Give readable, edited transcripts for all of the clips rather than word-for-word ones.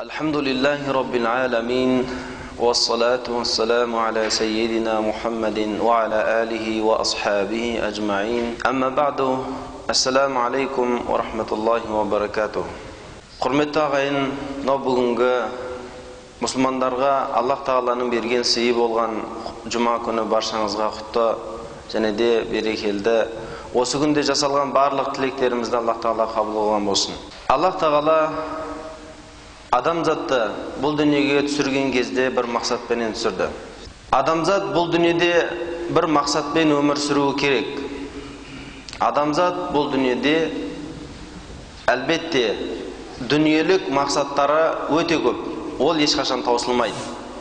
Alhamdulillahi Rabbil Alamin, wassalatu wassalamu ala sayyidina Muhammadin wa ala alihi wa ashabihi ajma'in. Amma ba'du, assalamu alaikum wa rahmatullahi wa barakatuh. Құрметті ағайын, мынау бүгінгі мұсылмандарға Аллах Тағаланың берген сыйы болған жұма күні баршаңызға құтты және де берекелді. Осы күнде жасалған барлық тілектерімізді Аллах Тағала қабыл қылған болсын. Аллах Тағала адамзатты бұл дүниеге түсірген кезде бір мақсатпен түсірді. Адамзат бұл дүниеде бір мақсатпен өмір сүруі керек. Адамзат бұл дүниеде әлбетте дүниелік мақсаттары өте көп. Ол ешқашан таусылмайды.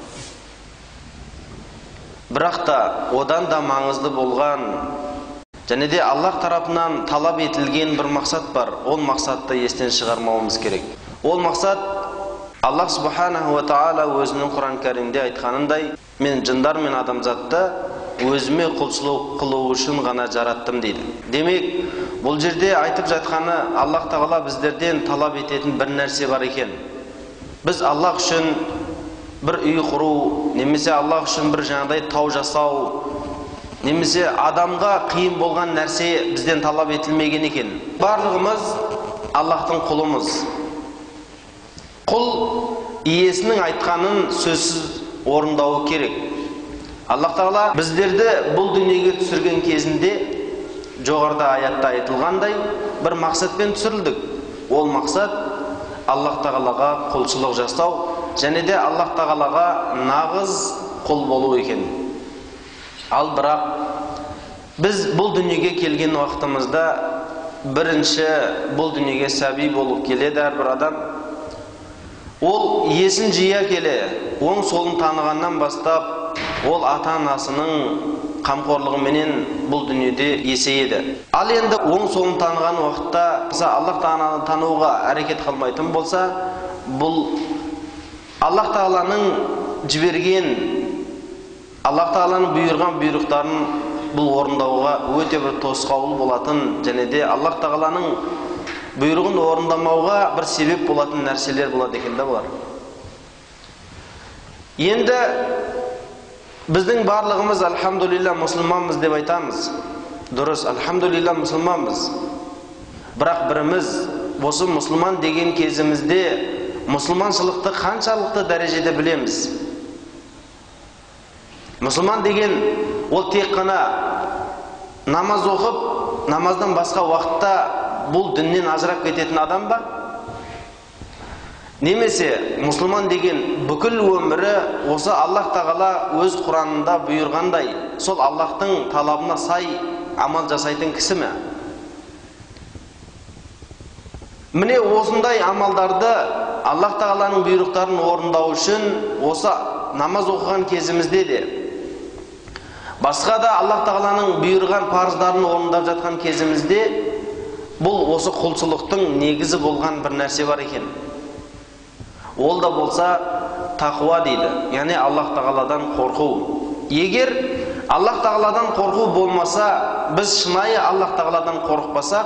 Бірақ та одан да маңызды болған және де Аллах тарапынан талап етілген бір мақсат бар. Ол мақсатты естен шығармауымыз керек. Ол мақсат Аллах Субханаху ва Таала өзінің Құран Кәрімде айтқанындай, мен жындар мен адамзатты өзіме құлшылық қылу үшін ғана жараттым дейді. Демек, бұл жерде айтып жатқаны Аллах Тағала біздерден талап ететін бір нәрсе бар екен. Біз Аллах үшін бір үй құру, немесе Аллах үшін бір жаңағыдай тау жасау, немесе адамға қиын болған нәрсе бізден талап етілмеген екен. Барлығымыз Аллахтың құлымыз. Құл иесінің айтқанын сөзсіз орындауы керек. Аллах Тағала біздерді бұл дүниеге түсірген кезінде жоғарыда аятта айтылғандай бір мақсатпен түсірілдік. Ол мақсат Аллах Тағалаға құлшылық жасау және де Аллах Тағалаға нағыз құл болу екен. Ал бірақ біз бұл дүниеге келген уақытымызда бірінші бұл дүниеге сәби болып келеді әрбір адам. Ол есін жия келе, оң солын танығаннан бастап, ол ата-анасының қамқорлығыменен бұл дүниеде есейеді. Ал енді оң солын таныған уақытта Аллах Тағаланы тануға әрекет қылмайтын болса, бұл Аллах Тағаланың жіберген, Аллах Тағаланың бұйырған бұйрықтарын бұл орындауға өте бір тосқауыл болатын және де Аллах Тағаланың бұйрығын орындамауға бір себеп болатын нәрселер болады екен де болар. Енді біздің барлығымыз альхамдулилля мұсылманбыз деп айтамыз. Дұрыс, альхамдулилля мұсылманбыз. Бірақ біріміз осы мұсылман деген кезімізде мұсылманшылықты қаншалықты дәрежеде білеміз? Мұсылман деген ол тек қана намаз оқып, намаздан басқа уақытта бұл діннен ажырап кететін адам ба? Немесе мұсылман деген бүкіл өмірі осы Аллах Тағала өз Құранында бұйырғандай, сол Аллахтың талабына сай амал жасайтын кісі ме? Міне осындай амалдарды Аллах Тағаланың бұйрықтарын орындау үшін осы намаз оқыған кезімізде де, басқа да Аллах Тағаланың бұйырған парыздарын орындап жатқан кезімізде бұл осы құлшылықтың негізі болған бір нәрсе бар екен. Ол да болса тақуа дейді. Яғни Аллах Тағаладан қорқу. Егер Аллах Тағаладан қорқу болмаса, біз шынайы Аллах Тағаладан қорықпасақ,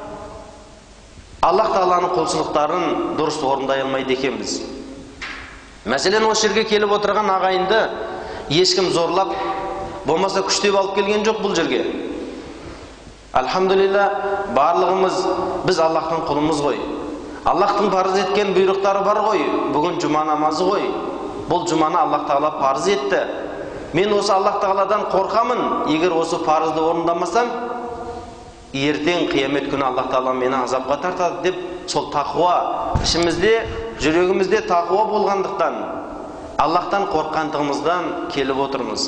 Аллах Тағаланың құлшылықтарын дұрыс орындай алмайды екенбіз. Мәселен, осы жерге келіп отырған ағайынды ешкім зорлап, болмаса күштеп алып келген жоқ бұл жерге. Альхамдулилля, барлығымыз біз Аллахтың құлымыз ғой. Аллахтың парыз еткен бұйрықтары бар ғой. Бүгін жұма намазы ғой. Бұл жұманы Аллах Тағала парыз етті. Мен осы Аллах Тағаладан қорқамын. Егер осы парызды орындамасам, ертең қиямет күні Аллах Тағала мені азапқа тартады деп, сол тақуа ішімізде, жүрегімізде тақуа болғандықтан, Аллахтан қорққандығымыздан келіп отырмыз.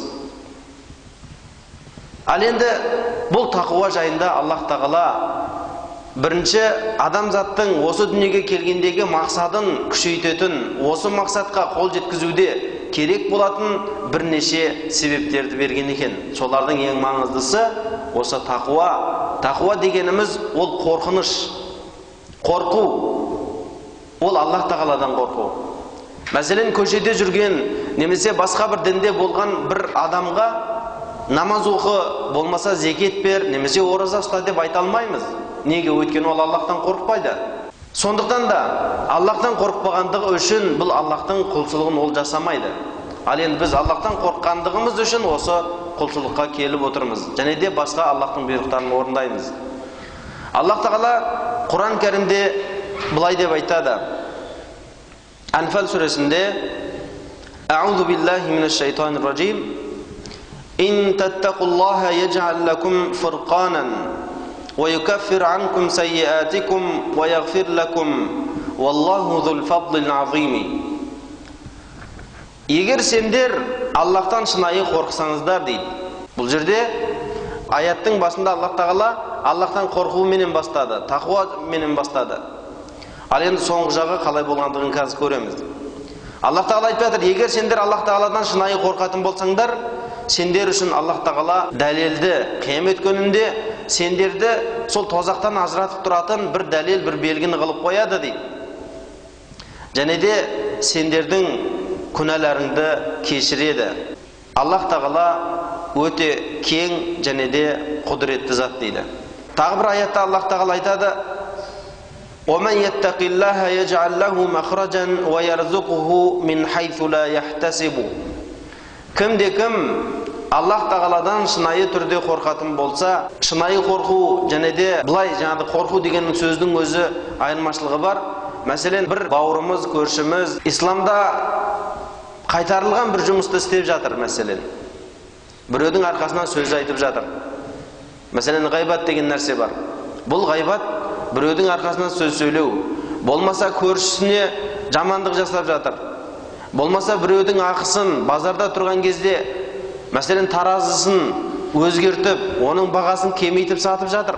Ал енді бұл тақуа жайында Аллах Тағала бірінші адамзаттың осы дүниеге келгендегі мақсадын күшейтетін, осы мақсатқа қол жеткізуде керек болатын бірнеше себептерді берген екен. Солардың ең маңыздысы осы тақуа. Тақуа дегеніміз ол қорқыныш, қорқу. Ол Аллах Тағаладан қорқу. Мәселен, көшеде жүрген немесе басқа бір дінде болған бір адамға намаз оқы, болмаса зекет бер, немесе ораза ұста деп айта алмаймыз. Неге? Өйткені ол Аллахтан қорықпайды. Сондықтан да Аллахтан қорықпағандығы үшін бұл Аллахтың құлшылығын ол жасамайды. Ал енді біз Аллахтан қорыққандығымыз үшін осы құлшылыққа келіп отырмыз. Және де басқа Аллахтың бұйрықтарын орындаймыз. Аллах Тағала Құран кәрімде былай деп айтады. Анфал сүресінде: Аузу биллахи минаш шайтанир ражим. Ин таттақуллаха ядж'ал лакум фурқанан ва юкаффир анкум сайyi'атикум ва яғфир лакум валлаху зул фадлил азим. Егер сендер Аллахтан шынайы қорықсаңыздар дейді. Бұл жерде аяттың басында Аллах Тағала Аллахтан қорқу менен бастады, тақуа менен бастады. Ал енді соңғы жағы қалай болғандығын қазір көреміз. Аллах Тағала айтып жатыр: егер сендер Аллах Тағаладан шынайы қорқатын болсаңдар, сендер үшін Аллах Тағала дәлелді, қиямет күнінде сендерді сол тозақтан ажыратып тұратын бір дәлел, бір белгіні қылып қояды дейді. Және де сендердің күнәларыңды кешіреді. Аллах Тағала өте кең және де құдіретті зат дейді. Тағы бір аятта Аллах Тағала айтады: وَمَنْ يَتَّقِ اللَّهَ يَجْعَلْ لَهُ مَخْرَجًا وَيَرْزُقْهُ مِنْ حَيْثُ لَا يَحْتَسِبُ. Кімде-кім Аллах Тағаладан шынайы түрде қорқатын болса, шынайы қорқу және де былай жаңағы қорқу дегеннің сөздің өзі айырмашылығы бар. Мәселен, бір бауырымыз, көршіміз исламда қайтарылған бір жұмысты істеп жатыр. Мәселен, біреудің арқасынан сөз айтып жатыр. Мәселен, ғайбат деген нәрсе бар. Бұл ғайбат біреудің арқасынан сөз сөйлеу. Болмаса көршісіне жамандық жасап жатыр. Болмаса біреудің ақысын базарда тұрған кезде, мәселен таразысын өзгертіп, оның бағасын кемейтіп сатып жатыр.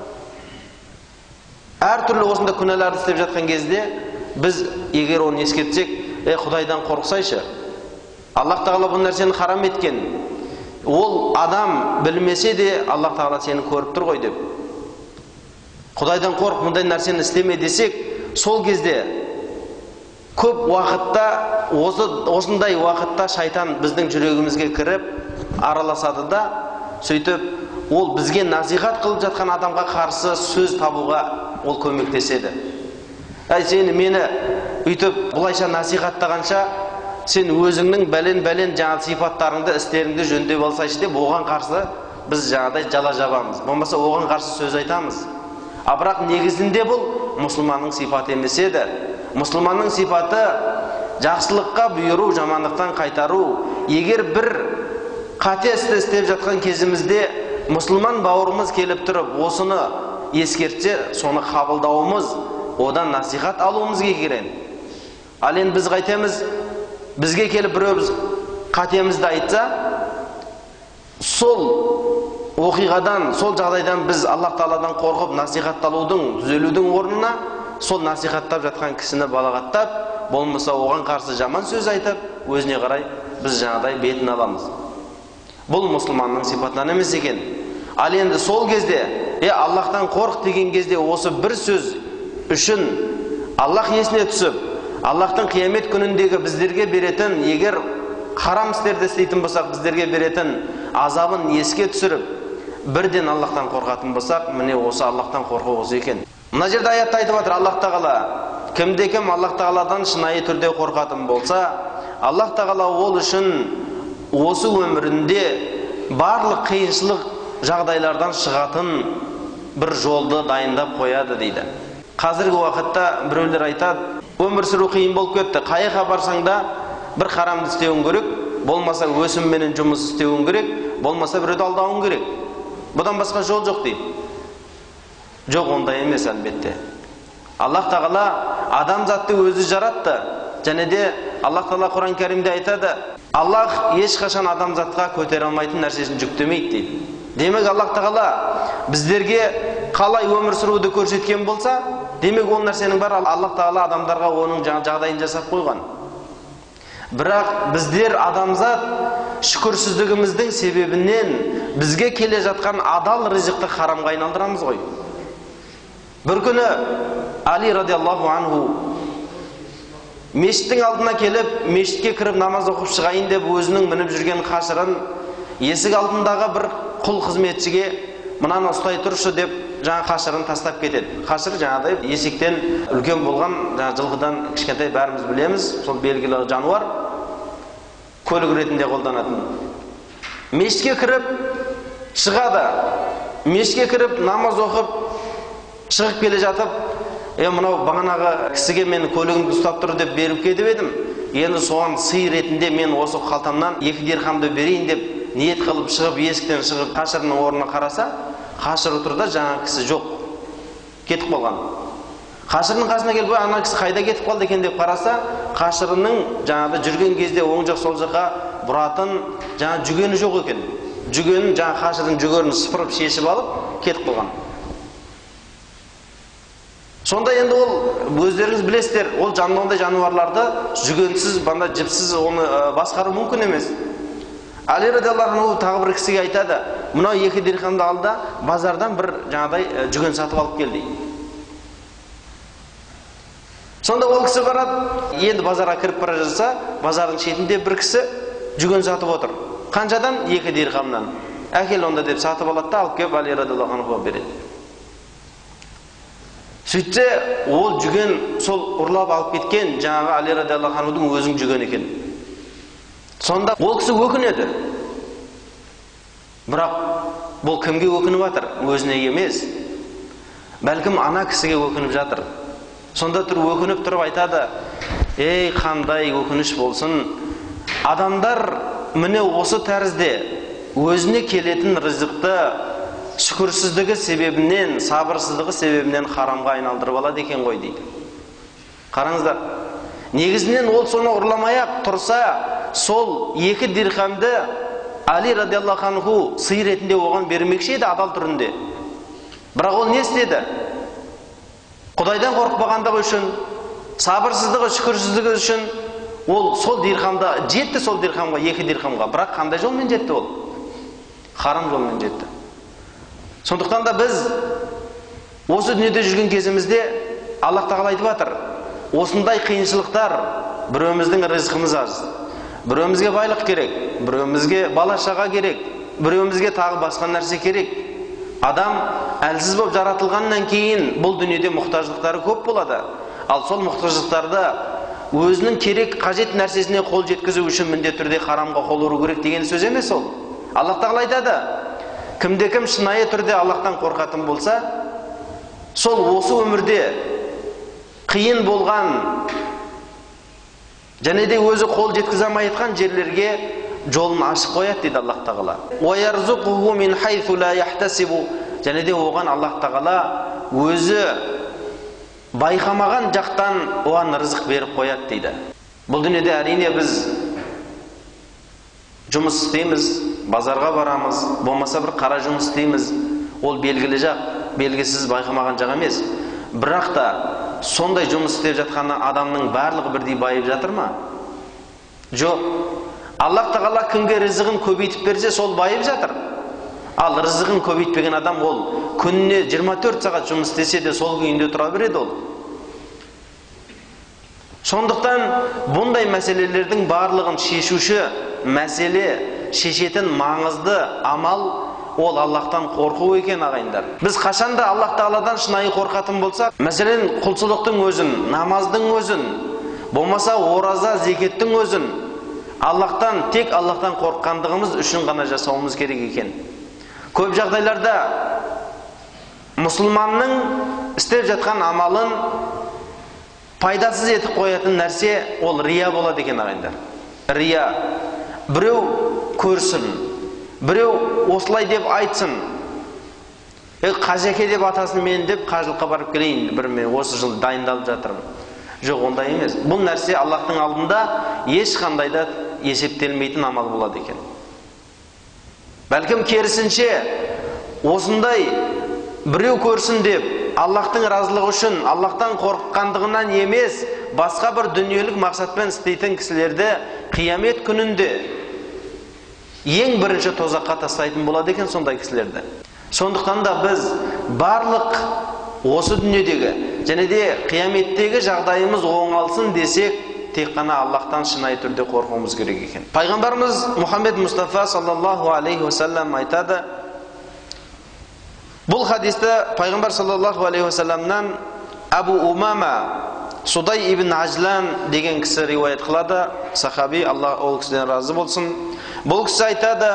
Әртүрлі осында күнәларды істеп жатқан кезде, біз егер оны ескертсек, Құдайдан қорықсайшы. Аллах Тағала бұл нәрсені харам еткен. Ол адам білмесе де Аллах Тағала сені көріп тұр ғой деп. Құдайдан қорық, мұндай нәрсені істеме десек, сол кезде көп уақытта, осындай уақытта шайтан біздің жүрегімізге кіріп араласады да, сөйтіп ол бізге насихат қылып жатқан адамға қарсы сөз табуға ол көмектеседі. Сені мені үйтіп бұлайша насихаттағанша, сен өзіңнің бәлен жаңа сипаттарыңды, істеріңді жөндеп алсайшы деп оған қарсы біз жаңадай жала жабамыз. Болмаса оған қарсы сөз айтамыз. Бірақ негізінде бұл мұсылманның сипаты емес еді. Мұсылманның сипаты жақсылыққа бұйыру, жамандықтан қайтару. Егер бір қате істі істеп жатқан кезімізде мұсылман бауырымыз келіп тұрып, осыны ескертсе, соны қабылдауымыз, одан насихат алуымыз керек. Ал енді біз қайтеміз, бізге келіп біреу қатемізді айтса, сол оқиғадан, сол жағдайдан біз Аллах Тағаладан қорқып насихатталудың, түзелудің орнына сол насихаттап жатқан кісіні балағаттап, болмаса оған қарсы жаман сөз айтып, өзіне қарай біз жаңадай бетін аламыз. Бұл мұсылманның сипатынан емес екен. Ал енді сол кезде, Аллахтан қорқ деген кезде осы бір сөз үшін Аллах есіне түсіп, Аллахтың қиямет күніндегі біздерге беретін, егер харам істерді істейтін болсақ, біздерге беретін азабын еске түсіріп, бірден Аллахтан қорқатын болсақ, міне осы Аллахтан қорқу осы екен. Мына жерде аятта айтып жатыр Аллах Тағала: кімде-кім Аллах Тағаладан шынайы түрде қорқатын болса, Аллах Тағала ол үшін осы өмірінде барлық қиыншылық жағдайлардан шығатын бір жолды дайындап қояды дейді. Қазіргі уақытта біреулер айтады: өмір сүру қиын болып кетті, қайыққа барсаң да бір харамды істеуің керек, болмаса өсімменен жұмыс істеуің керек, болмаса біреуді алдауың керек. Бұдан басқа жол жоқ дейді. Жоқ, ондай емес әлбетте. Аллах Тағала адамзатты өзі жаратты. Және де Аллах Тағала Құран кәрімде айтады: Аллах ешқашан адамзатқа көтере алмайтын нәрсесін жүктемейді дейді. Демек Аллах Тағала біздерге қалай өмір сүруді көрсеткен болса, демек ол нәрсенің бар Аллах Тағала адамдарға оның жағдайын жасап қойған. Бірақ біздер адамзат шүкірсіздігіміздің себебінен бізге келе жатқан адал ризықты харамға айналдырамыз ғой. Бір күні Али радиаллаху анху мешіттің алдына келіп, мешітке кіріп намаз оқып шығайын деп өзінің мініп жүрген қашырын есік алдындағы бір құл қызметшіге мынаны ұстай тұршы деп жаңа қашырын тастап кетеді. Қашыр жаңағыдай есектен үлкен болған, жаңа жылқыдан кішкентай бәріміз білеміз, сол белгілі жануар, көлік ретінде қолданатын. Мешітке кіріп шығады. Мешітке кіріп намаз оқып шығып келе жатып, мынау бағанағы кісіге мен көлігімді ұстап тұр деп беріп кетіп едім. Енді соған сый ретінде мен осы қалтамнан 2 дирхамды берейін деп ниет қылып шығып, есіктен шығып, қашырының орнына қараса, қашыр отырда жаңа кісі жоқ. Кетіп қалған. Қашырының қасына келіп, ана кісі қайда кетіп қалды екен деп қараса, қашырының жаңағы жүрген кезде оң жақ сол жаққа бұратын жаңа жүгені жоқ екен. Жүгенін, жаңа қашырдың жүгерін сыпырып шешіп алып, кетіп қалған. Сонда енді ол өздеріңіз білесіздер, ол жануандай жануарларды жүгенсіз, банда жіпсіз оны басқару мүмкін емес. Али радиаллаху анху тағы бір кісіге айтады, мынау 2 дирхамды ал да базардан бір жаңадай жүген сатып алып кел дейді. Сонда ол кісі барады, енді базарға кіріп бара жатса, базардың шетінде бір кісі жүген сатып отыр. Қаншадан? 2 дирхамнан. Әкел онда деп сатып алады да алып келіп Али радиаллаху анхуға береді. Сөйтсе, ол жүген сол ұрлап алып кеткен жаңағы Али радиаллаху анхудың өзінің жүгені екен. Сонда ол кісі өкінеді. Бірақ бұл кімге өкініп жатыр? Өзіне емес. Бәлкім ана кісіге өкініп жатыр. Сонда өкініп тұрып айтады, ей, қандай өкініш болсын. Адамдар міне осы тәрізде өзіне келетін ризықты шүкірсіздігі себебінен, сабырсыздығы себебінен харамға айналдырып алады екен ғой дейді. Қараңыздар, негізінен ол соны ұрламай-ақ тұрса, сол 2 дирхамды Али радиаллаху анху сый ретінде оған бермекші еді адал түрінде. Бірақ ол не істеді? Құдайдан қорықпағандығы үшін, сабырсыздығы, шүкірсіздігі үшін ол сол дирхамда жетті, сол дирхамға, 2 дирхамға. Бірақ қандай жолмен жетті ол? Харам жолмен жетті. Сондықтан да біз осы дүниеде жүрген кезімізде Аллах тағала айтып жатыр, осындай қиыншылықтар, біреуміздің ризқымыз аз, біреумізге байлық керек, біреумізге бала шаға керек, біреумізге тағы басқа нәрсе керек. Адам әлсіз болып жаратылғаннан кейін бұл дүниеде мұқтаждықтары көп болады. Ал сол мұқтаждықтарды өзінің керек қажет нәрсесіне қол жеткізу үшін міндетті түрде харамға қол ұру керек деген сөз емес ол. Аллах тағала айтады, кімде-кім шынайы түрде Аллахтан қорқатын болса, сол осы өмірде қиын болған және де өзі қол жеткізе алмай жатқан жерлерге жолын ашып қояды дейді Аллах тағала. وَيَرْزُقُهُ مِنْ حَيْثُ لَا يَحْتَسِبُ. Және де оған Аллах тағала өзі байқамаған жақтан оған рызық беріп қояды дейді. Бұл дүниеде әрине біз жұмыс істейміз, базарға барамыз, болмаса бір қара жұмыс істейміз. Ол белгілі жақ, белгісіз байқамаған жақ емес. Бірақ та сондай жұмыс істеп жатқаны адамның барлығы бірдей байып жатыр ма? Жоқ. Аллах тағала кімге ризығын көбейтіп берсе, сол байып жатыр. Ал ризығын көбейтпеген адам ол күніне 24 сағат жұмыс істесе де сол күйінде тұра береді ол. Сондықтан бұндай мәселелердің барлығын шешуші мәселе, шешетін маңызды амал ол Аллахтан қорқу екен ағайындар. Біз қашанда Аллах тағаладан шынайы қорқатын болсақ, мәселен құлшылықтың өзін, намаздың өзін, болмаса ораза, зекеттің өзін Аллахтан, тек Аллахтан қорыққандығымыз үшін ғана жасауымыз керек екен. Көп жағдайларда мұсылманның істеп жатқан амалын пайдасыз етіп қоятын нәрсе ол рия болады екен ағайындар. Рия. Біреу көрсін, біреу осылай деп айтсын. Қажеке деп атасын мен деп қажылыққа барып келейін, бір мен осы жыл дайындалып жатырмын. Жоқ, ондай емес. Бұл нәрсе Аллахтың алдында ешқандай да есептелмейтін амал болады екен. Бәлкім керісінше осындай біреу көрсін деп Аллахтың разылығы үшін, Аллахтан қорыққандығынан емес, басқа бір дүниелік мақсатпен істейтін кісілерді қиямет күнінде ең бірінші тозаққа тастайтын болады екен сондай кісілерді. Сондықтан да біз барлық осы дүниедегі және де қияметтегі жағдайымыз оңалсын десек, тек қана Аллахтан шынайы түрде қорқуымыз керек екен. Пайғамбарымыз Мұхаммед Мұстафа саллаллаху алейхи уассалам айтады: Бұл хадисті пайғамбар саллаллаху алейхи вассаламнан Абу Умама Судай ибн Ажлан деген кісі риуаят қылады, сахаби, Аллах ол кісіден разы болсын. Бұл кісі айтады: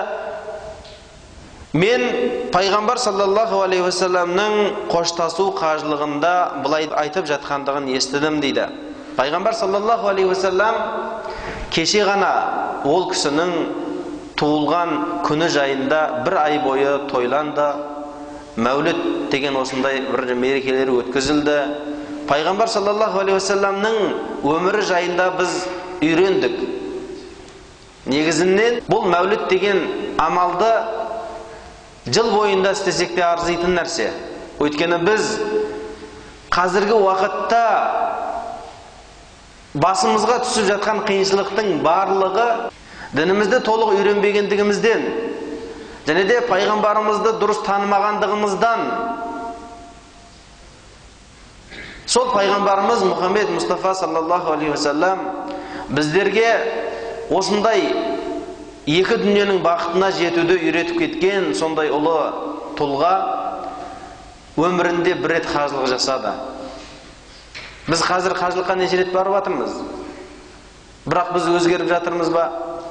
мен пайғамбар саллаллаху алейхи вассаламның қоштасу қажылығында бұлай айтып жатқандығын естідім дейді. Пайғамбар саллаллаху алейхи вассалам кеше ғана ол кісінің туылған күні жайында бір ай бойы тойланды. Мәуліт деген осындай бір мерекелер өткізілді. Пайғамбар саллаллаху алейхи вассаламның өмірі жайында біз үйрендік. Негізінен бұл мәуліт деген амалды жыл бойында істесек те арзитын нәрсе. Өйткені біз қазіргі уақытта басымызға түсіп жатқан қиыншылықтың барлығы дінімізді толық үйренбегендігімізден және де пайғамбарымызды дұрыс танымағандығымыздан. Сол пайғамбарымыз Мұхаммед Мұстафа саллаллаху алейхи вассалам біздерге осындай екі дүниенің бақытына жетуді үйретіп кеткен сондай ұлы тұлға өмірінде бір рет қажылық жасады. Біз қазір қажылыққа неше рет барып жатырмыз? Бірақ біз өзгеріп жатырмыз ба?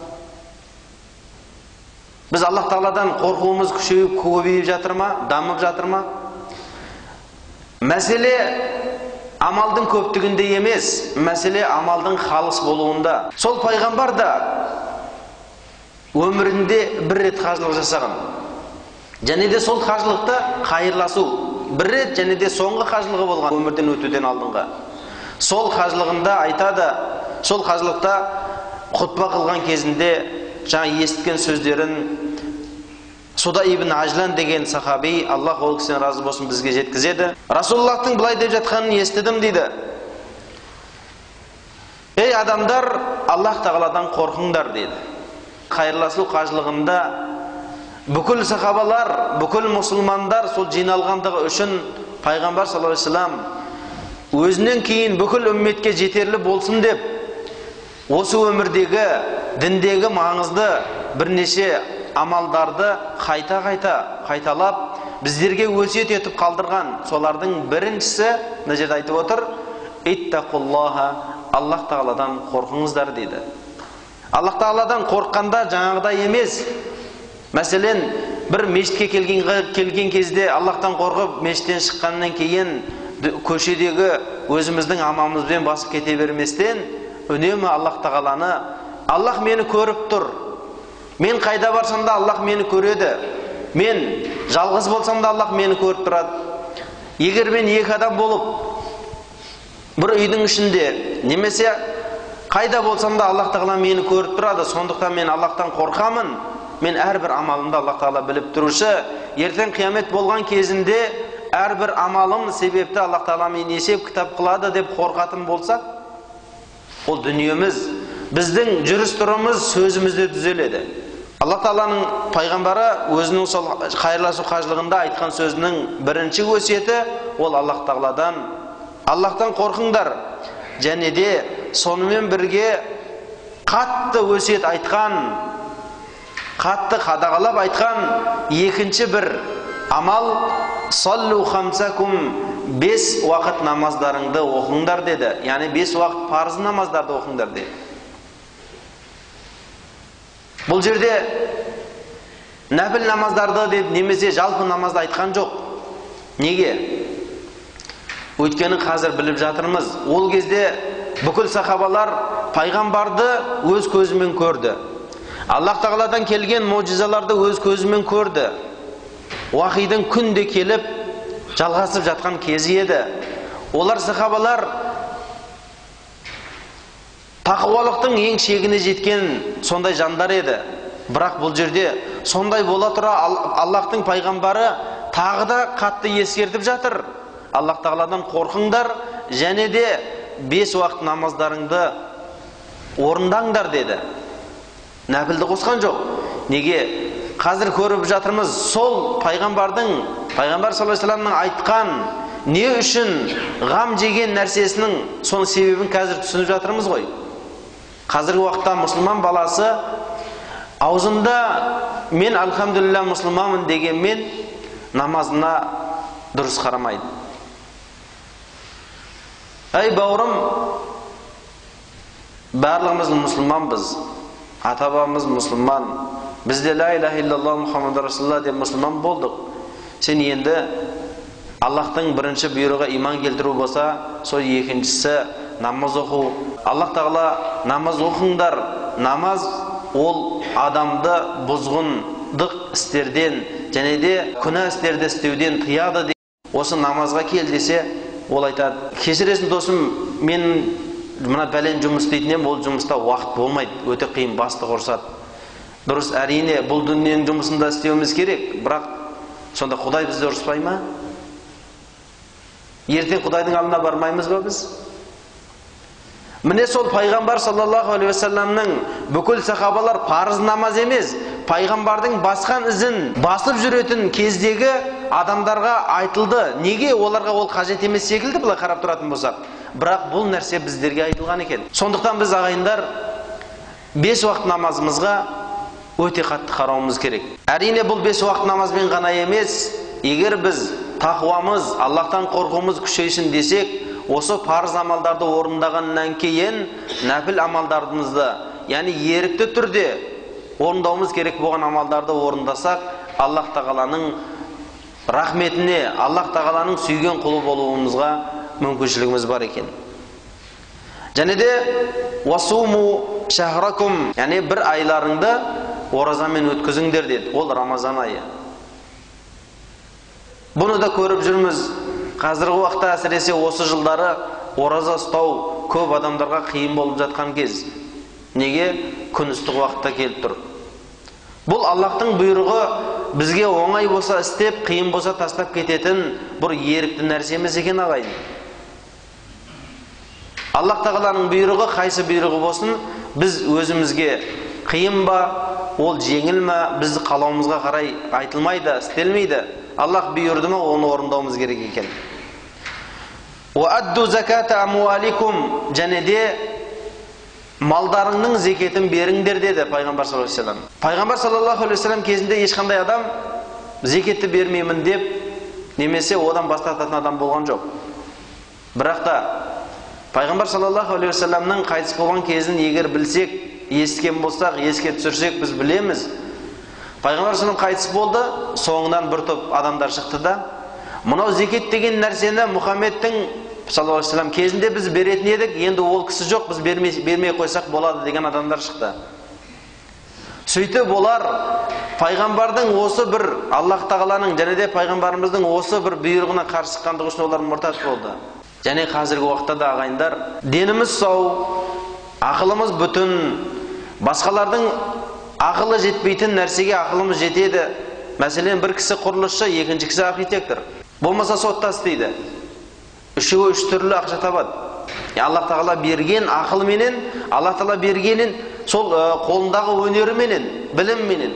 Біз Аллах Тағаладан қорқуымыз күшейіп көбейіп жатыр ма? Дамып жатыр ма? Мәселе амалдың көптігінде емес, мәселе амалдың халыс болуында. Сол пайғамбар да өмірінде бір рет қажылық жасаған. Және де сол қажылықты қайырласу бір рет, және де соңғы қажылығы болған өмірден өтуден алдыңғы. Сол қажылығында айтады, сол қажылықта құтпа қылған кезінде жаңа естіген сөздерін Судай ибн Ажлан деген сахаби, Аллах ол кісіден разы болсын, бізге жеткізеді. Расулуллахтың былай деп жатқанын естідім дейді: ей адамдар, Аллах Тағаладан қорқыңдар дейді. Қайырласу қажылығында бүкіл сахабалар, бүкіл мұсылмандар сол жиналғандығы үшін пайғамбар саллаллаху алейхи вассалам өзінен кейін бүкіл үмметке жетерлі болсын деп осы өмірдегі діндегі маңызды бірнеше амалдарды қайталап біздерге өсиет етіп қалдырған. Солардың біріншісі мына жерде айтып отыр: иттақуллаха, Аллах Тағаладан қорқыңыздар дейді. Аллах Тағаладан қорыққанда жаңағыдай емес. Мәселен, бір мешітке келген кезде Аллахтан қорқып мешіттен шыққаннан кейін көшедегі өзіміздің амалымызбен басып кете берместен, үнемі Аллах Тағаланы: Аллах мені көріп тұр. Мен қайда барсам да Аллах мені көреді. Мен жалғыз болсам да Аллах мені көріп тұрады. Егер мен екі адам болып бір үйдің ішінде немесе қайда болсам да Аллах Тағала мені көріп тұрады. Сондықтан мен Аллахтан қорқамын. Мен әрбір амалымды Аллах Тағала біліп тұрушы. Ертең қиямет болған кезінде әрбір амалым себепті Аллах Тағала мені есеп кітап қылады деп қорқатын болсақ, ол дүниеміз, біздің жүріс тұрымыз, сөзімізде түзеледі. Аллах Тағаланың пайғамбары өзінің сол қайырласу қажылығында айтқан сөзінің бірінші өсиеті ол Аллах Тағаладан, Аллахтан қорқыңдар. Және де сонымен бірге қатты өсиет айтқан, қатты қадағалап айтқан екінші бір амал: саллу хамсакум, 5 уақыт намаздарыңды оқыңдар деді. Яғни 5 уақыт парыз намаздарды оқыңдар деді. Бұл жерде нәпіл намаздарды деді, немесе жалпы намазды айтқан жоқ. Неге? Өйткені қазір біліп жатырмыз, ол кезде бүкіл сахабалар пайғамбарды өз көзімен көрді. Аллах Тағаладан келген муъжизаларды өз көзімен көрді. Уахидың күнде келіп жалғасып жатқан кезі еді. Олар сахабалар тақуалықтың ең шегіне жеткен сондай жандар еді. Бірақ бұл жерде сондай бола тұра Аллахтың пайғамбары тағы да қатты ескертіп жатыр: Аллах Тағаладан қорқыңдар, және де 5 уақыт намаздарыңды орындаңдар деді. Нәпілді қосқан жоқ. Неге? Қазір көріп жатырмыз, сол пайғамбар саллаллаху алейхи вассаламның айтқан не үшін ғам жеген нәрсесінің соның себебін қазір түсініп жатырмыз ғой. Қазіргі уақытта мұсылман баласы аузында мен альхамдулилля мұсылманмын дегенмен намазына дұрыс қарамайды. Әй бауырым, барлығымыз мұсылманбыз, ата-бабамыз мұсылман, бізде ла иляха иллаллах Мұхаммад расулуллах деп мұсылман болдық. Сен енді Аллахтың бірінші бұйрығы иман келтіру болса, сол екіншісі намаз оқу. Аллах тағала намаз оқыңдар. Намаз ол адамды бұзғындық істерден және де күнә істерді істеуден тыяды деп. Осы намазға кел десе, ол айтады: кешіресің досым, мен мына бәлен жұмыс істейтінем, ол жұмыста уақыт болмайды, өте қиын, бастық ұрсады. Дұрыс, әрине бұл дүниенің жұмысында істеуіміз керек, бірақ сонда Құдай бізді ұрыспай ма? Ертең Құдайдың алдына бармаймыз ба біз? Міне сол пайғамбар саллаллаху алейхи вассаламның бүкіл сахабалар парыз намаз емес, пайғамбардың басқан ізін басып жүретін кездегі адамдарға айтылды. Неге? Оларға ол қажет емес секілді былай қарап тұратын болсақ. Бірақ бұл нәрсе біздерге айтылған екен. Сондықтан біз ағайындар 5 уақыт намазымызға өте қатты қарауымыз керек. Әрине бұл 5 уақыт намазбен ғана емес, егер біз тақуамыз, Аллахтан қорқуымыз күшейсін десек, осы парыз амалдарды орындағаннан кейін нәпіл амалдарымызды, яғни ерікті түрде орындауымыз керек болған амалдарды орындасақ, Аллах тағаланың рахметіне, Аллах тағаланың сүйген құлы болуымызға мүмкіншілігіміз бар екен. Және де васуму шахракум, яғни бір айларыңды оразамен өткізіңдер деді. Ол Рамазан айы. Бұны да көріп жүрміз. Қазіргі уақытта әсіресе осы жылдары ораза ұстау көп адамдарға қиын болып жатқан кез. Неге? Күн ыстық уақытта келіп тұр. Бұл Аллахтың бұйрығы, бізге оңай болса істеп, қиын болса тастап кететін бір ерікті нәрсе емес екен ағайын. Аллах тағаланың бұйрығы қайсы бұйрығы болсын, біз өзімізге қиын ба, ол жеңіл ма, біз қалауымызға қарай айтылмайды, істелмейді. Аллах бұйырды ма, оны орындауымыз керек екен. Уадду заката амуаликум, және де малдарыңның зекетін беріңдер деді пайғамбар саллаллаху алейхи вассалам. Пайғамбар саллаллаху алейхи вассалам кезінде ешқандай адам зекетті бермеймін деп немесе одан бас тартатын адам болған жоқ. Бірақ та пайғамбар саллаллаху алейхи вассаламның қайтыс болған кезін егер білсек, естіген болсақ, еске түсірсек, біз білеміз. Пайғамбар саллаллаху қайтыс болды, соңынан бір топ адамдар шықты да, мынау зекет деген нәрсені Мұхаммедтің саллаллаху алейхи вассалам кезінде біз беретін едік, енді ол кісі жоқ, біз бермей қойсақ болады деген адамдар шықты. Сөйтіп олар пайғамбардың осы бір Аллах тағаланың және де пайғамбарымыздың осы бір бұйрығына қарсы шыққандығы үшін олар мұртат болды. Және қазіргі уақытта да ағайындар, деніміз сау, ақылымыз бүтін, басқалардың ақылы жетпейтін нәрсеге ақылымыз жетеді. Мәселен, бір кісі құрылысшы, екінші кісі архитектор. Болмаса сотта істейді. Үшеуі үш түрлі ақша табады. Аллах тағала берген ақылменен, Аллах тағала бергенін сол қолындағы өнеріменен, білімменен.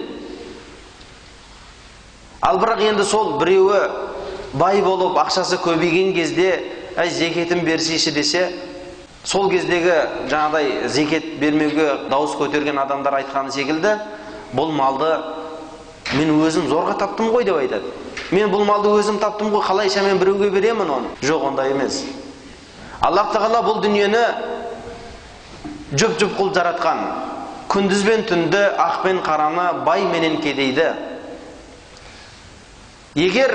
Ал бірақ енді сол біреуі бай болып ақшасы көбейген кезде, зекетін берсейші десе, сол кездегі жаңағыдай зекет бермеуге дауыс көтерген адамдар айтқаны секілді, бұл малды мен өзім зорға таптым ғой деп айтады. Мен бұл малды өзім таптым ғой, қалайша мен біреуге беремін оны? Жоқ, ондай емес. Аллах тағала бұл дүниені жұп-жұп қылып жаратқан. Күндіз бен түнді, ақ пен қараны, бай менен кедейді. Егер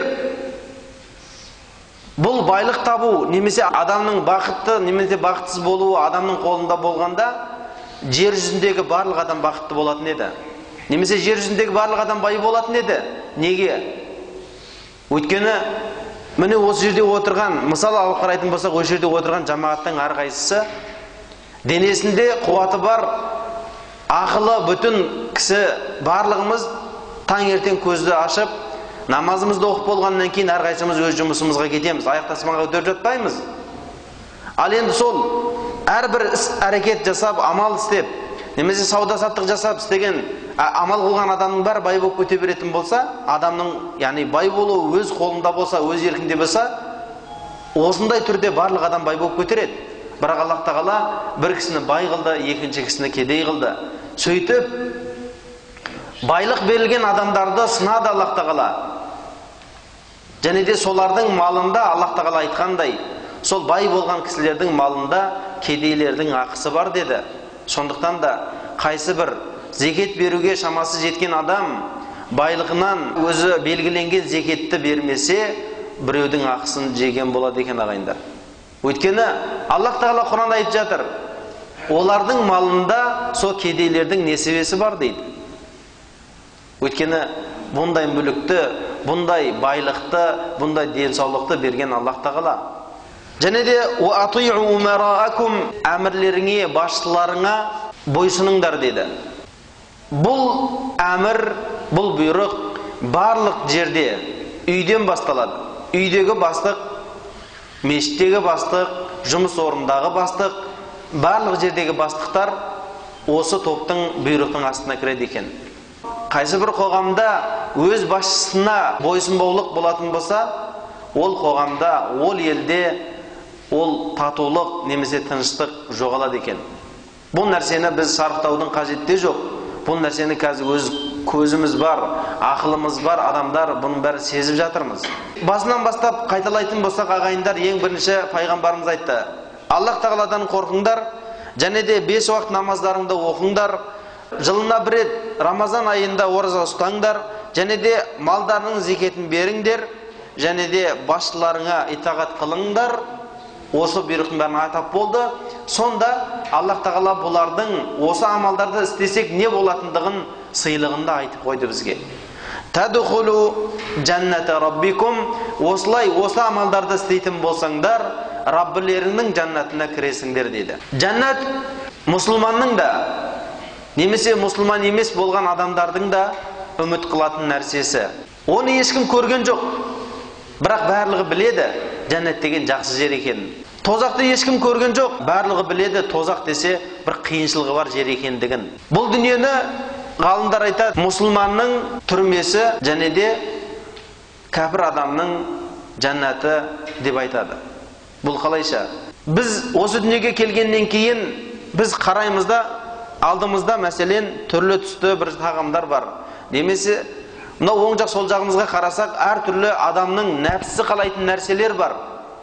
бұл байлық табу, немесе адамның бақытты, немесе бақытсыз болуы адамның қолында болғанда, жер жүзіндегі барлық адам бақытты болатын еді. Немесе жер жүзіндегі барлық адам бай болатын еді. Неге? Өйткені, міне осы жерде отырған, мысалы алып қарайтын болсақ, осы жерде отырған жамағаттың әрқайсысы денесінде қуаты бар, ақылы бүтін кісі барлығымыз таңертең көзді ашып, намазымызды оқып болғаннан кейін әрқайсымыз өз жұмысымызға кетеміз, аяқ тасмаға көтеріп жатпаймыз. Ал енді сол әрбір іс әрекет жасап, амал істеп, немесе сауда-саттық жасап істеген амал қылған адамның бәрі бай болып кете беретін болса, адамның, яғни бай болуы өз қолында болса, өз еркінде болса, осындай түрде барлық адам бай болып көтереді. Бірақ Аллах тағала бір кісіні бай қылды, екінші кісіні кедей қылды. Сөйтіп байлық берілген адамдарды сынады Аллах тағала. Және де солардың малында Аллах Тағала айтқандай, сол бай болған кісілердің малында кедейлердің ақысы бар деді. Сондықтан да қайсы бір зекет беруге шамасы жеткен адам байлығынан өзі белгіленген зекетті бермесе, біреудің ақысын жеген болады екен ағайындар. Өйткені Аллах Тағала Құранда айтып жатыр, олардың малында сол кедейлердің несібесі бар дейді. Өйткені бұндай мүлікті, бұндай байлықты, бұндай денсаулықты берген Аллах Тағала. Және де әмірлеріңе, басшыларыңа бойсыныңдар деді. Бұл әмір, бұл бұйрық барлық жерде, үйден басталады. Үйдегі бастық, мешіттегі бастық, жұмыс орындағы бастық, барлық жердегі бастықтар осы топтың бұйрықтың астына кіреді екен. Қайсы бір қоғамда өз басшысына бойсынбаулық болатын болса, ол қоғамда, ол елде ол татулық немесе тыныштық жоғалады екен. Бұл нәрсені біз сарықтаудың қажеті жоқ. Бұл нәрсені қазір өз көзіміз бар, ақылымыз бар адамдар бұның бәрі сезіп жатырмыз. Басынан бастап қайталайтын болсақ ағайындар, ең бірінші пайғамбарымыз айтты: Аллах Тағаладан қорқыңдар, және де 5 уақыт намаздарыңды оқыңдар, жылына бір рет Рамазан айында ораза ұстаңдар, және де малдарының зекетін беріңдер, және де басшыларыңа итағат қылыңдар. Осы бұйрықтың бәрін атап болды. Сонда Аллах Тағала бұлардың осы амалдарды істесек не болатындығын сыйлығында айтып қойды бізге. Тадхулу жанната раббикум, осылай осы амалдарды істейтін болсаңдар, Раббілеріңнің жаннатына кіресіңдер деді. Жаннат мұсылманның да, немесе мұсылман емес болған адамдардың да үміт қылатын нәрсесі. Оны ешкім көрген жоқ, бірақ барлығы біледі жаннат деген жақсы жер екенін. Тозақты ешкім көрген жоқ, барлығы біледі тозақ десе бір қиыншылығы бар жер екендігін. Бұл дүниені ғалымдар айтады, мұсылманның түрмесі және де кәпір адамның жаннаты деп айтады. Бұл қалайша? Біз осы дүниеге келгеннен кейін біз қараймыз да, алдымызда мәселен түрлі түсті бір тағамдар бар. Немесе мынау оң жақ сол жағымызға қарасақ, әр түрлі адамның нәпсісі қалайтын нәрселер бар.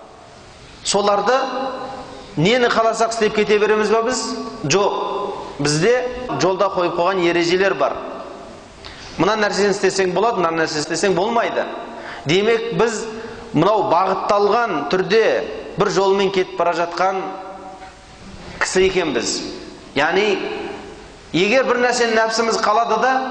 Соларды нені қаласақ істеп кете береміз ба біз? Жоқ. Бізде жолда қойып қойған ережелер бар. Мына нәрсені істесең болады, мына нәрсені істесең болмайды. Демек біз мынау бағытталған түрде бір жолмен кетіп бара жатқан кісі екенбіз. Яғни егер бір нәрсені нәпсіміз қалады да,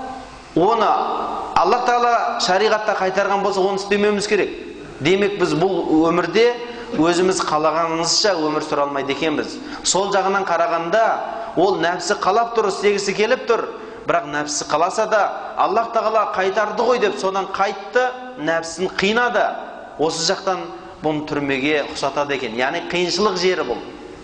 оны Аллах Тағала шариғатта қайтарған болса, оны істемеуіміз керек. Демек біз бұл өмірде өзіміз қалағанымызша өмір сүре алмайды екенбіз. Сол жағынан қарағанда ол нәпсі қалап тұр, істегісі келіп тұр, бірақ нәпсі қаласа да Аллах Тағала қайтарды ғой деп содан қайтты, нәпсін қинады. Осы жақтан бұл түрмеге ұқсатады екен. Яғни қиыншылық жері бұл.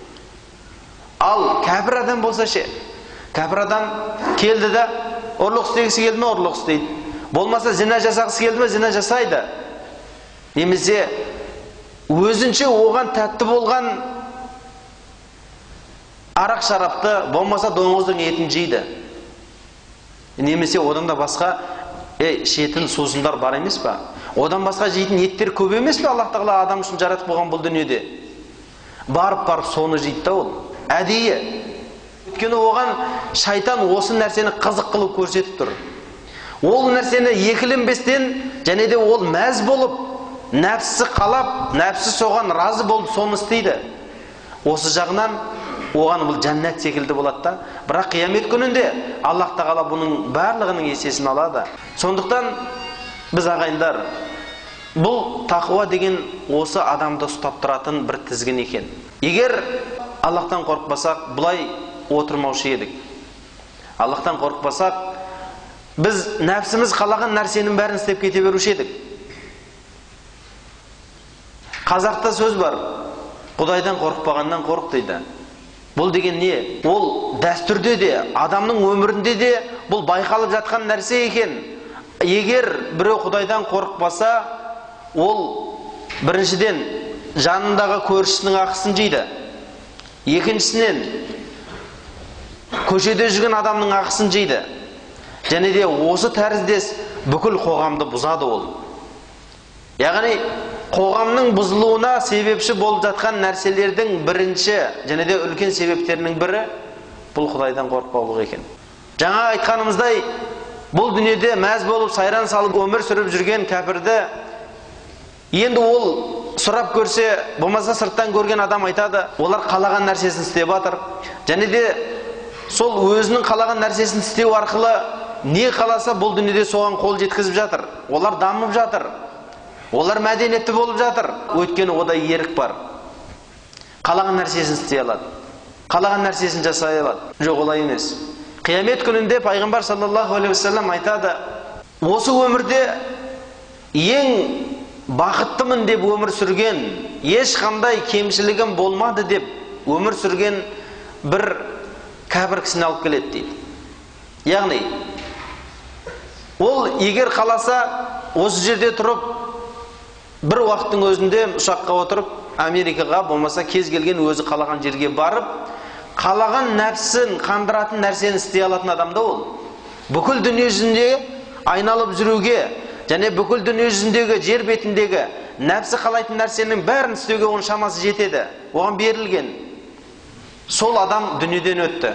Ал кәпір адам болса ше, кәпір адам келді да ұрлық істегісі келді ме, ұрлық істейді. Болмаса зина жасағысы келді ме, зина жасайды. Немесе өзінше оған тәтті болған арақ шарапты, болмаса доңыздың етін жейді. Немесе одан да басқа шетін сусындар бар емес па? Одан басқа жейтін еттер көп емес пе? Аллах Тағала адам үшін жаратып болған бұл дүниеде. Барып соны жейді да ол. Әдейі. Өйткені оған шайтан осы нәрсені қызық қылып көрсетіп тұр. Ол нәрсені екіленбестен, және де ол мәз болып, нәпсісі қалап, нәпсі соған разы болып соны істейді. Осы жағынан оған бұл жәннат секілді болады да. Бірақ қиямет күнінде Аллах Тағала бұның барлығының есесін алады. Сондықтан біз ағайындар, бұл тақуа деген осы адамды ұстап тұратын бір тізгін екен. Егер Аллахтан қорықпасақ, бұлай отырмаушы едік. Аллахтан қорықпасақ, біз нәпсіміз қалаған нәрсенің бәрін істеп кете беруші едік. Қазақта сөз бар, Құдайдан қорықпағаннан қорық дейді. Бұл деген не? Ол дәстүрде де, адамның өмірінде де бұл байқалып жатқан нәрсе екен. Егер біреу Құдайдан қорықпаса, ол біріншіден жанындағы көршісінің ақысын жейді. Екіншісінен көшеде жүрген адамның ақысын жейді. Және де осы тәріздес бүкіл қоғамды бұзады ол. Яғни қоғамның бұзылуына себепші болып жатқан нәрселердің бірінші және де үлкен себептерінің бірі бұл Құдайдан қорықпаулық екен. Жаңа айтқанымыздай, бұл дүниеде мәз болып сайран салып өмір сүріп жүрген кәпірді енді ол сұрап көрсе, болмаса сырттан көрген адам айтады, олар қалаған нәрсесін істеп жатыр. Және де сол өзінің қалаған нәрсесін істеу арқылы не қаласа бұл дүниеде соған қол жеткізіп жатыр. Олар дамып жатыр. Олар мәдениетті болып жатыр. Өйткені ода ерік бар. Қалаған нәрсесін істей алады. Қалаған нәрсесін жасай алады. Жоқ, олай емес. Қиямет күнінде пайғамбар саллаллаху алейхи вассалам айтады, осы өмірде ең бақыттымын деп өмір сүрген, ешқандай кемшілігім болмады деп өмір сүрген бір кәпір кісіні алып келеді дейді. Яғни ол егер қаласа осы жерде тұрып бір уақыттың өзінде ұшаққа отырып Америкаға, болмаса кез келген өзі қалаған жерге барып, қалаған нәпсін қандыратын нәрсені істей алатын адамда ол. Бүкіл дүние жүзінде айналып жүруге және бүкіл дүние жүзіндегі жер бетіндегі нәпсі қалайтын нәрсенің бәрін істеуге оның шамасы жетеді. Оған берілген. Сол адам дүниеден өтті.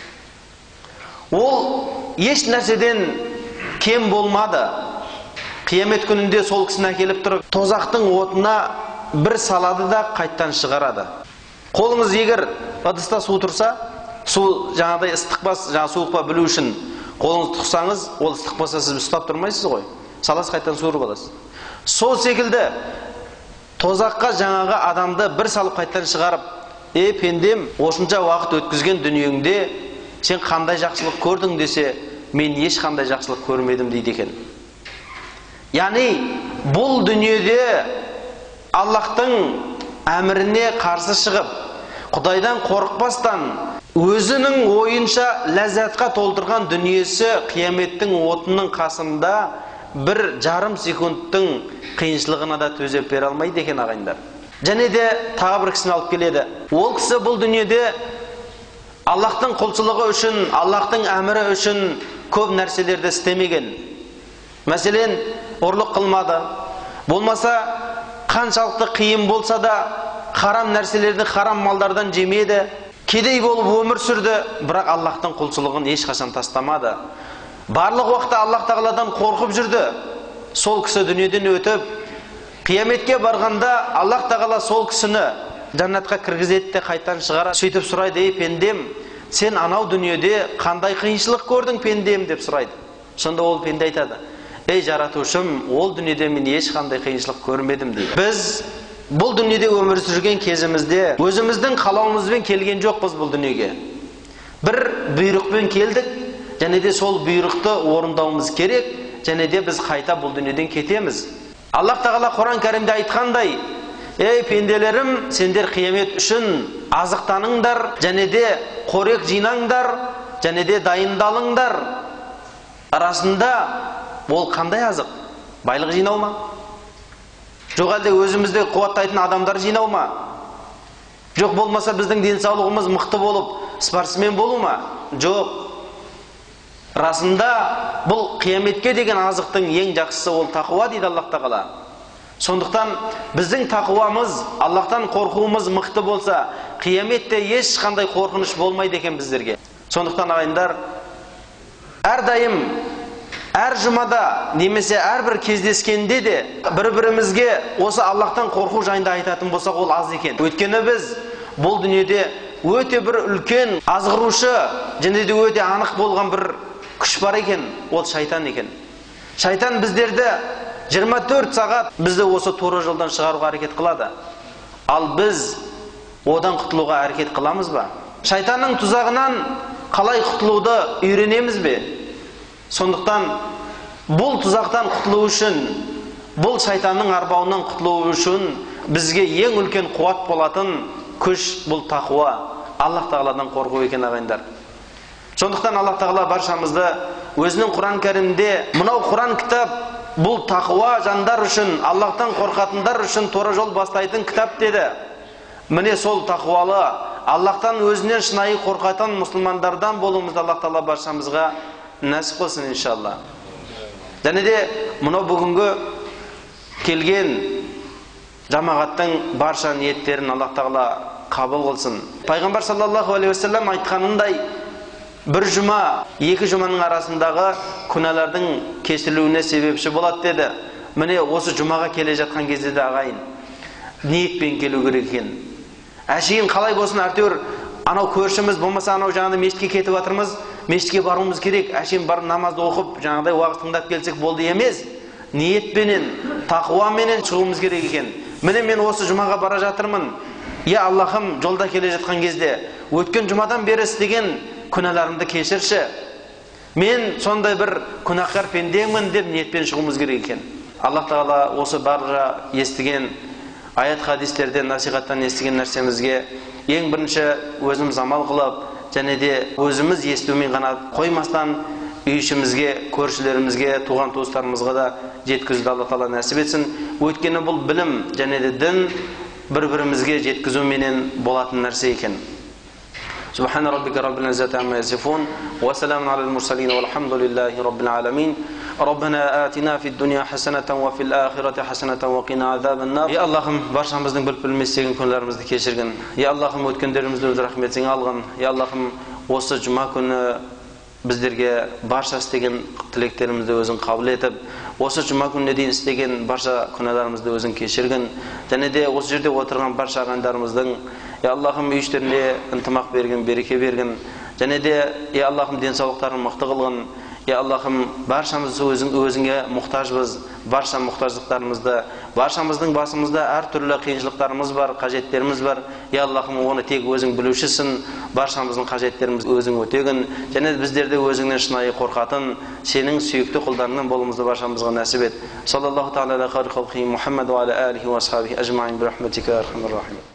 Ол еш нәрседен кем болмады. Қиямет күнінде сол кісіні әкеліп тұрып, тозақтың отына бір салады да қайттан шығарады. Қолыңыз егер ыдыста су тұрса, су жаңағыдай ыстық па, суық па білу үшін қолыңызды тұқсаңыз, ол ыстық болса сіз ұстап тұрмайсыз ғой. Саласыз, қайттан суырып аласыз. Сол секілді тозаққа жаңағы адамды бір салып қайттан шығарып, пендем, осынша уақыт өткізген дүниеңде сен қандай жақсылық көрдің десе, мен ешқандай жақсылық көрмедім дейді екен. Яғни бұл дүниеде Аллахтың әміріне қарсы шығып, Құдайдан қорықпастан өзінің ойынша ләззатқа толтырған дүниесі қияметтің отының қасында бір жарым секундтың қиыншылығына да төзеп бере алмайды екен ағайындар. Және де тағы бір кісіні алып келеді. Ол кісі бұл дүниеде Аллахтың құлшылығы үшін, Аллахтың әмірі үшін көп нәрселерді істемеген. Мәселен, ұрлық қылмады. Болмаса, қаншалықты қиын болса да харам нәрселерді, харам малдардан жемеді. Кедей болып өмір сүрді, бірақ Аллахтың құлшылығын ешқашан тастамады. Барлық уақытта Аллах Тағаладан қорқып жүрді. Сол кісі дүниеден өтіп, қияметке барғанда Аллах Тағала сол кісіні жәннатқа кіргізеді де қайттан шығарады. Сөйтіп сұрайды, пендем, сен анау дүниеде қандай қиыншылық көрдің пендем деп сұрайды. Сонда ол пенде айтады, жаратушым, ол дүниеде мен ешқандай қиыншылық көрмедім дейді. Біз бұл дүниеде өмір сүрген кезімізде өзіміздің қалауымызбен келген жоқпыз бұл дүниеге. Бір бұйрықпен келдік, және де сол бұйрықты орындауымыз керек, және де біз қайта бұл дүниеден кетеміз. Аллах Тағала Құран кәрімде айтқандай, пенделерім, сендер қиямет үшін азықтаныңдар, және де қорек жинаңдар, және де дайындалыңдар. Арасында ол қандай азық? Байлық жинау ма? Жоқ әлде өзімізді қуаттайтын адамдар жинау ма? Жоқ болмаса біздің денсаулығымыз мықты болып, спортсмен болу ма? Жоқ. Расында бұл қияметке деген азықтың ең жақсысы ол тақуа дейді Аллах Тағала. Сондықтан біздің тақуамыз, Аллахтан қорқуымыз мықты болса, қияметте ешқандай қорқыныш болмайды екен біздерге. Сондықтан ағайындар, әрдайым әр жұмада немесе әрбір кездескенде де бір-бірімізге осы Аллахтан қорқу жайында айтатын болсақ, ол аз екен. Өйткені біз бұл дүниеде өте бір үлкен азғырушы, және де өте анық болған бір күш бар екен, ол шайтан екен. Шайтан біздерді 24 сағат бізді осы тура жолдан шығаруға әрекет қылады. Ал біз одан құтылуға әрекет қыламыз ба? Шайтанның тұзағынан қалай құтылуды үйренеміз бе? Сондықтан бұл тұзақтан құтылу үшін, бұл шайтанның арбауынан құтылу үшін бізге ең үлкен қуат болатын күш бұл тақуа, Аллах Тағаладан қорқу екен ағайындар. Сондықтан Аллах Тағала баршамызды өзінің Құран кәрімде мынау Құран кітап бұл тақуа жандар үшін, Аллахтан қорқатындар үшін тура жол бастайтын кітап деді. Міне сол тақуалы, Аллахтан өзінен шынайы қорқатын мұсылмандардан болуымызды Аллах Тағала баршамызға нәсіп қылсын иншалла. Және де мынау бүгінгі келген жамағаттың барша ниеттерін Аллах Тағала қабыл қылсын. Пайғамбар саллаллаху алейхи уассалам айтқанындай, бір жұма екі жұманың арасындағы күнәлардың кешірілуіне себепші болады деді. Міне осы жұмаға келе жатқан кезде де ағайын ниетпен келу керек екен. Әшейін қалай болсын, әйтеуір анау көршіміз болмаса анау жаңағыдай мешітке кетіп жатырмыз, мешітке баруымыз керек, әшейін барып намазды оқып жаңағыдай уақыт тыңдап келсек болды емес. Ниетпенен, тақуаменен шығуымыз керек екен. Міне мен осы жұмаға бара жатырмын. Я Аллахым, жолда келе жатқан кезде өткен жұмадан бері істеген күнәларымды кешірші. Мен сондай бір күнәһар пендемін деп ниетпен шығуымыз керек екен. Аллах Тағала осы барша естіген аят хадистерден, насихаттан естіген нәрсемізге ең бірінші өзіміз амал қылып, және де өзіміз естумен ғана қоймастан үй ішімізге, көршілерімізге, туған туыстарымызға да жеткізуді Алла Тағала нәсіп етсін. Өйткені бұл білім және де дін бір-бірімізге жеткізуменен болатын нәрсе екен. سبحان ربك رب العزة عما يصفون وسلام على المرسلين والحمد لله رب العالمين. ربنا آتنا في الدنيا حسنة وفي الآخرة حسنة وقنا عذاب النار. يا اللهم баршамыздың біліп-білместеген күнәларымызды кешіргін. Я Аллахым, өткендерімізді өз рахметіңе алғын. Я Аллахым, осы жұма күні біздерге барша істеген тілектерімізді өзің қабыл етіп, осы жұма күніне дейін істеген барша күнәларымызды өзің кешіргін. Және де осы жерде отырған барша ағайындарымыздың, я Аллахым, үй іштеріне ынтымақ берген, береке берген. Және де, я Аллахым, денсаулықтарын мықты қылғын. Я Аллахым, баршамыз өзіңе мұқтажбыз, барша мұқтаждықтарымызды, баршамыздың басымызда әртүрлі қиыншылықтарымыз бар, қажеттеріміз бар. Я Аллахым, оны тек өзің білушісің, баршамыздың қажеттеріміз өзің өтегін, және біздерді өзіңнен шынайы қорқатын, сенің сүйікті құлдарыңнан болуымызды баршамызға нәсіп ет. Саллаллаху тағала аля хайр халқи Мұхаммад ва аля алихи ва асхабихи ажмаин би рахматика я архамар рахим.